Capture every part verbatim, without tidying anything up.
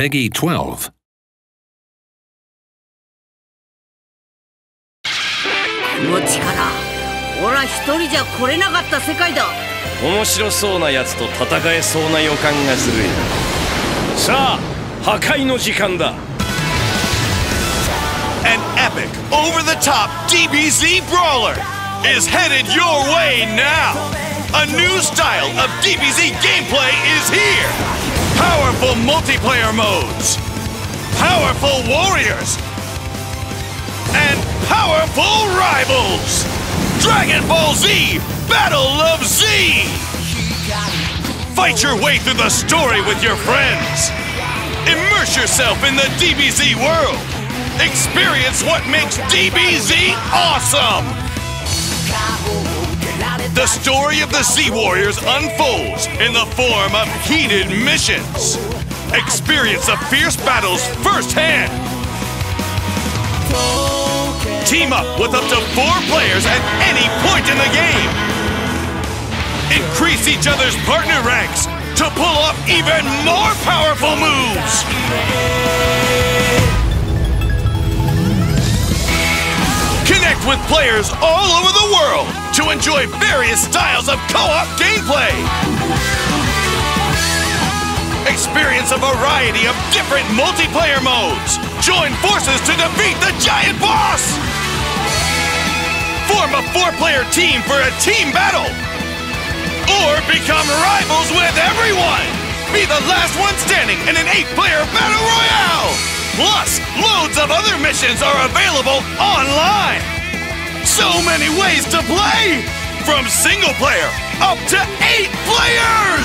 Peggy twelve. この力、俺は一人じゃ来れなかった世界だ。 面白そうなやつと戦えそうな予感がする。さあ、破壊の時間だ。 An epic, over-the-top D B Z brawler is headed your way now. A new style of D B Z gameplay is here. Powerful multiplayer modes, powerful warriors, and powerful rivals. Dragon Ball Z, Battle of Z. Fight your way through the story with your friends. Immerse yourself in the D B Z world. Experience what makes D B Z awesome! The story of the Z Warriors unfolds in the form of heated missions. Experience the fierce battles firsthand. Team up with up to four players at any point in the game. Increase each other's partner ranks to pull off even more powerful moves. Connect with players all over the world to enjoy various styles of co-op gameplay. Experience a variety of different multiplayer modes. Join forces to defeat the giant boss. Form a four-player team for a team battle. Or become rivals with everyone. Be the last one standing in an eight-player battle royale. Plus, loads of other missions are available online. So many ways to play! From single player up to eight players!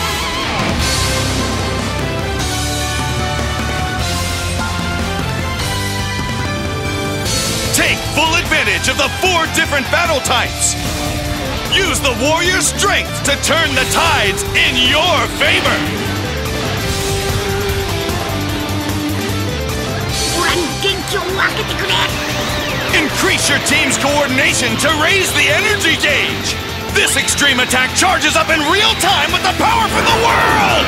Take full advantage of the four different battle types. Use the warrior's strength to turn the tides in your favor. Increase your team's coordination to raise the energy gauge. This extreme attack charges up in real time with the power for the world!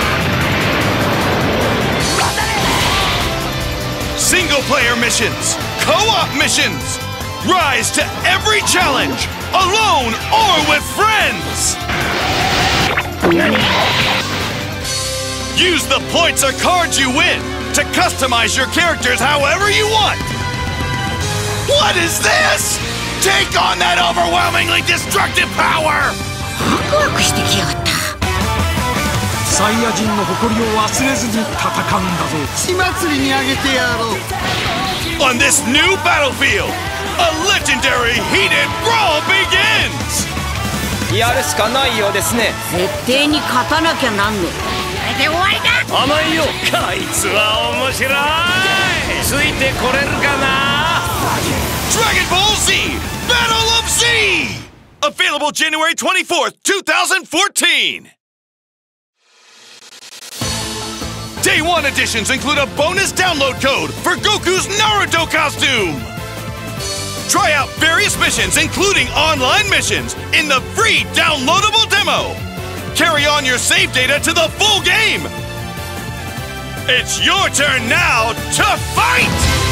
Single-player missions, co-op missions. Rise to every challenge, alone or with friends. Use the points or cards you win to customize your characters however you want. What is this? Take on that overwhelmingly destructive power! On this new battlefield, a legendary heated brawl begins! やるしかないようですね。 絶対に勝たなきゃなんねえ。で終わりだ。 甘いよ。こいつは面白い。ついてこれるかな。 Dragon Ball Z, Battle of Z! Available January twenty-fourth, two thousand fourteen! Day one editions include a bonus download code for Goku's Naruto costume! Try out various missions, including online missions, in the free downloadable demo! Carry on your save data to the full game! It's your turn now to fight!